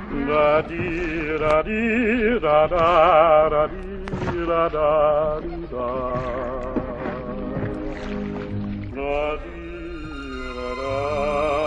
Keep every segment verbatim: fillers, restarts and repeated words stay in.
Da di da di da da da di da da di da. Da di da da.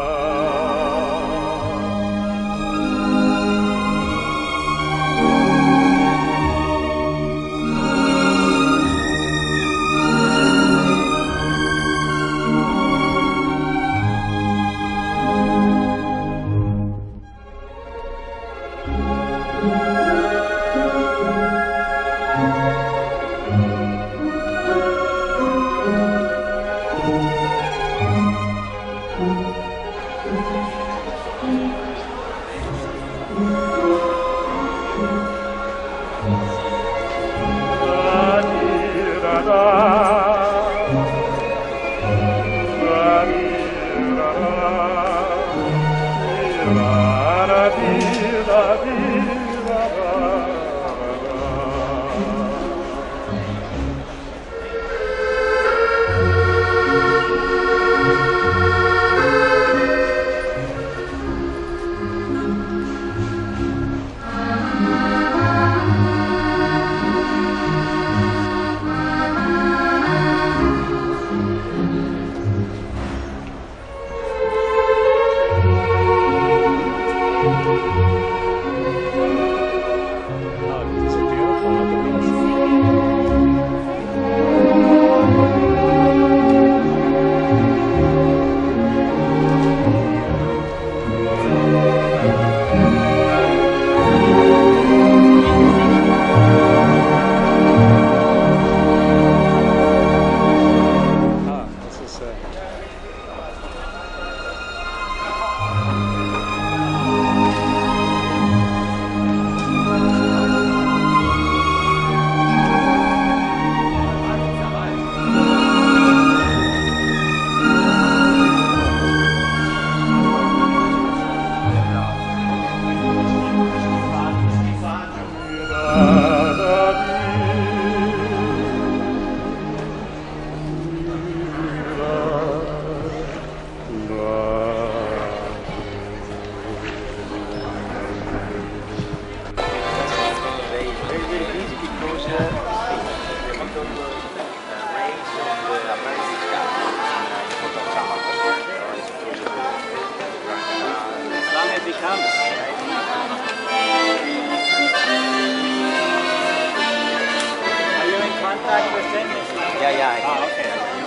Yeah, yeah. Ah, okay.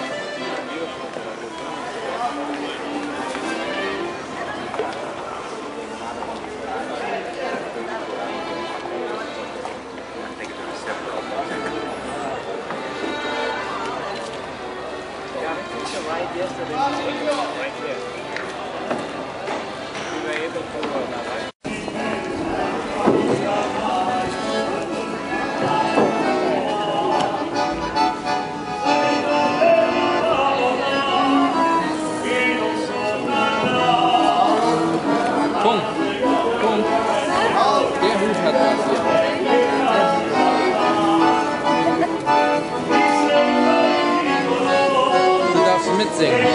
Right yesterday, right here. We were able to uh, Punkt. Punkt. Der Hut hat was hier. Du darfst mitsingen.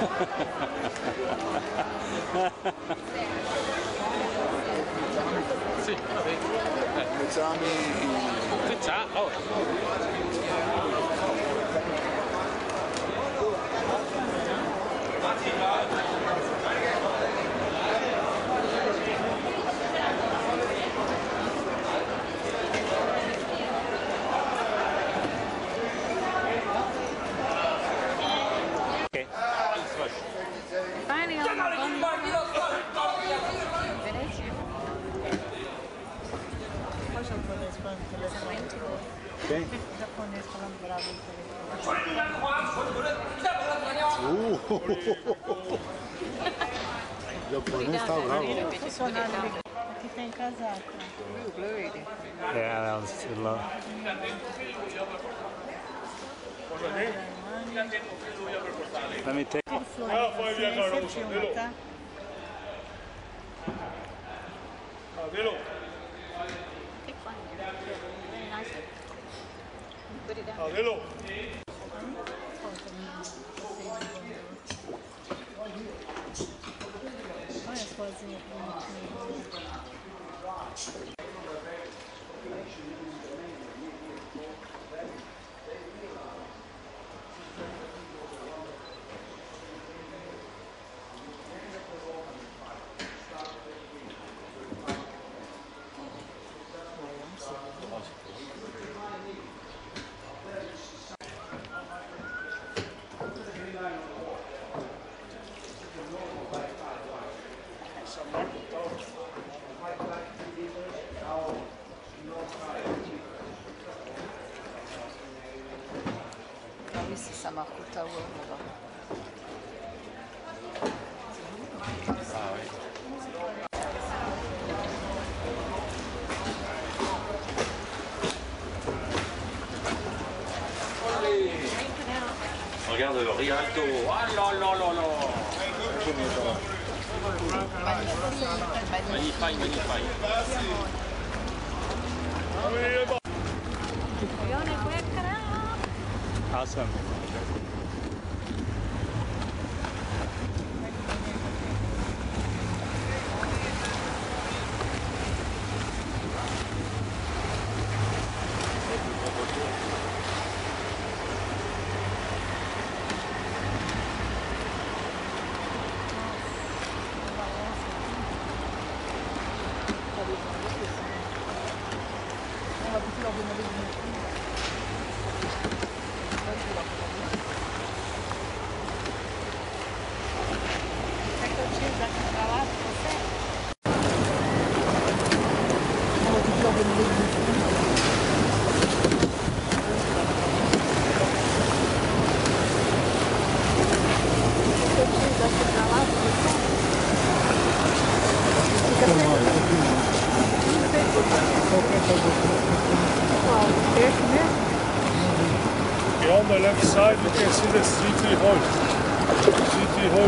Sì, vabbè. Facciamo Ciao. Oh. Finally on the gondola in Venice. Olha o japonês falando telefone. Quem? O japonês falando bravo no telefone. O japonês está bravo. O funcionário ligou. Aqui tem casaco. Yeah, that was too low. Let me take. Influência, filma, tá? Take one. Very nice. Put it down. Olha as coisinhas bonitinhas. Piazza San Marco Tower là-bas. Regarde le Rialto. Ah là là là là. Magnifique, magnifique. Awesome. On the left side you can see the city hall. City hall.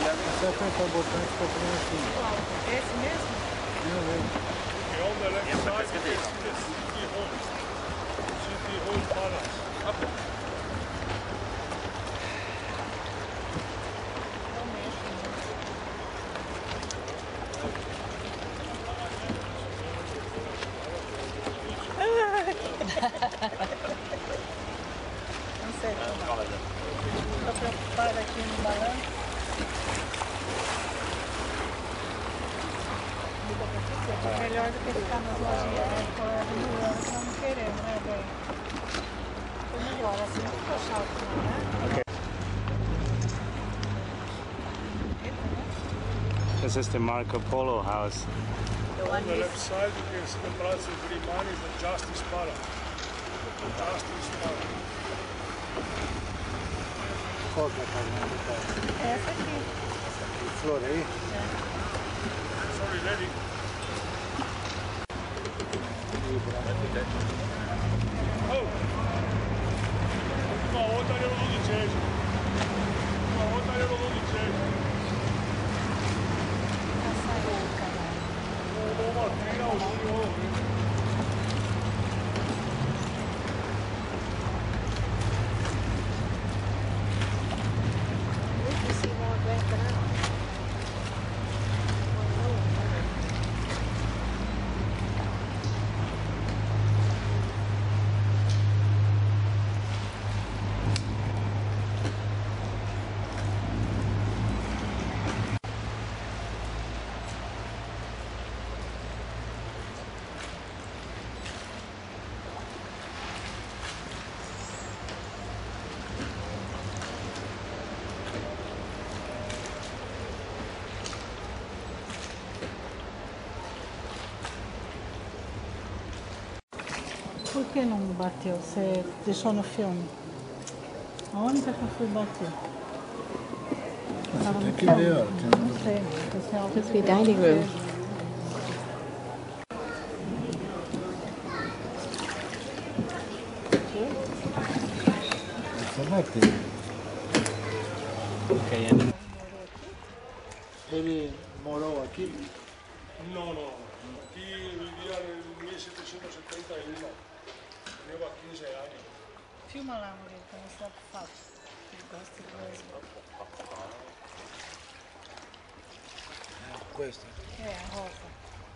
Esse mesmo? On the left side you can see the city hall. City hall palace. Não sei. Estou preocupada aqui no balanço. É melhor do que ficar nas lojinhas acumulando, que nós não queremos, né, bem? Foi melhor, assim não ficou chato, não, né? This is the Marco Polo house. On the left side you can see the Palazzo Grimani, the Justice Palace. The Justice Palace. Qual que é a casinha do cara? Essa aqui. De flor aí? Sorry, lady. Oh! Uma outra eu não desejo. Uma outra eu não desejo. Uma trilha ao senhor. Muito sim, que não bateu? Você deixou no filme? A única que eu fui bater. Tava Tem no que filme. ver, ó. Não sei. Esse é o Must be dining room. Essa vai ter. Ele morou aqui? No, no. Aquí vivía en mil setecientos setenta y uno. Lleva quince años. Filma lá, Murilo, pra mostrar pro Fábio. Ele gosta de ver. Questa. É, a rosa.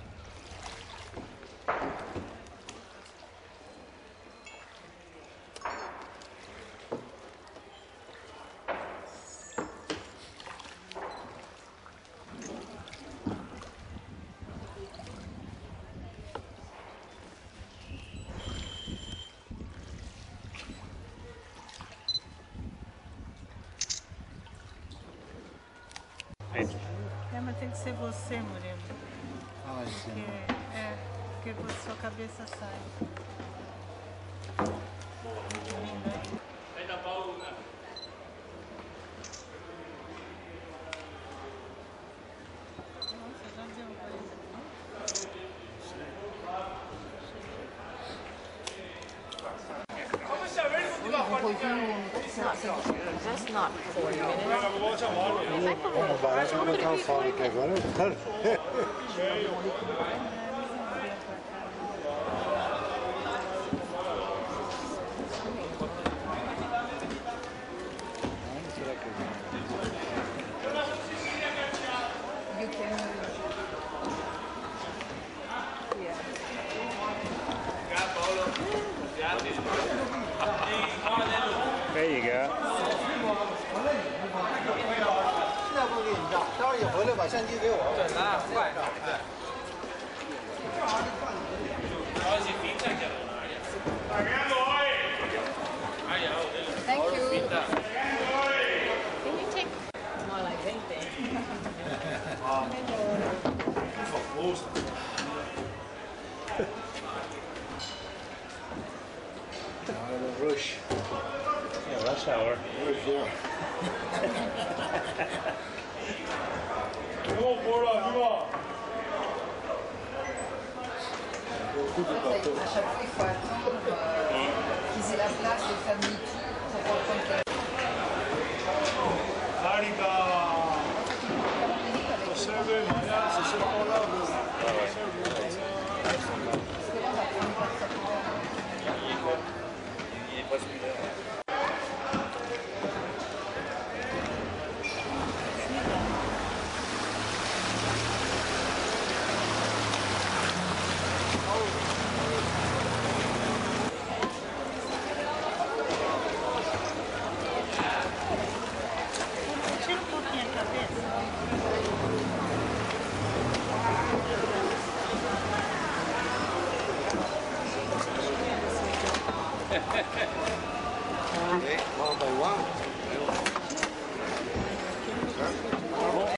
É, mas tem que ser você, Murilo. Ah, sim. Porque, é, porque você- sua cabeça sai. Nossa, já deu uma coisa. That's not forty minutes. Vamos barato colocar o fora aqui agora. Será que You can. There you go. 要不给你照，待会儿一回来把相机给我。对，咱俩快。 Thank you. Can you take more like veinte? Rush. Yeah, rush hour. Rush, yeah. Vamos por arriba. À chaque fois, il faut attendre euh, qu'ils aient la place, les familles, tout, pour reprendre quelque Arica. Observe, mañana se se pone Tira um pouquinho a cabeça. Okay, one by one.